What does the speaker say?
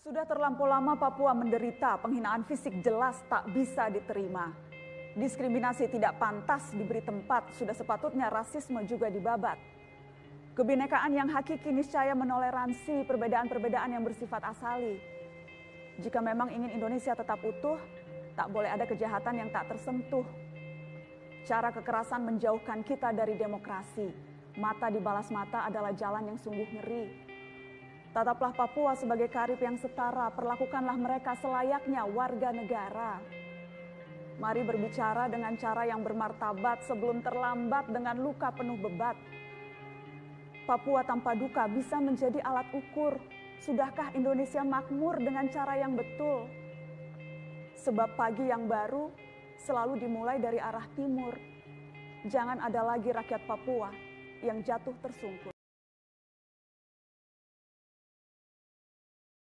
Sudah terlampau lama Papua menderita penghinaan fisik jelas tak bisa diterima. Diskriminasi tidak pantas diberi tempat, sudah sepatutnya rasisme juga dibabat. Kebinekaan yang hakiki niscaya menoleransi perbedaan-perbedaan yang bersifat asali. Jika memang ingin Indonesia tetap utuh, tak boleh ada kejahatan yang tak tersentuh. Cara kekerasan menjauhkan kita dari demokrasi. Mata dibalas mata adalah jalan yang sungguh ngeri. Tataplah Papua sebagai karib yang setara, perlakukanlah mereka selayaknya warga negara. Mari berbicara dengan cara yang bermartabat sebelum terlambat dengan luka penuh bebat. Papua tanpa duka bisa menjadi alat ukur. Sudahkah Indonesia makmur dengan cara yang betul? Sebab pagi yang baru selalu dimulai dari arah timur. Jangan ada lagi rakyat Papua yang jatuh tersungkur.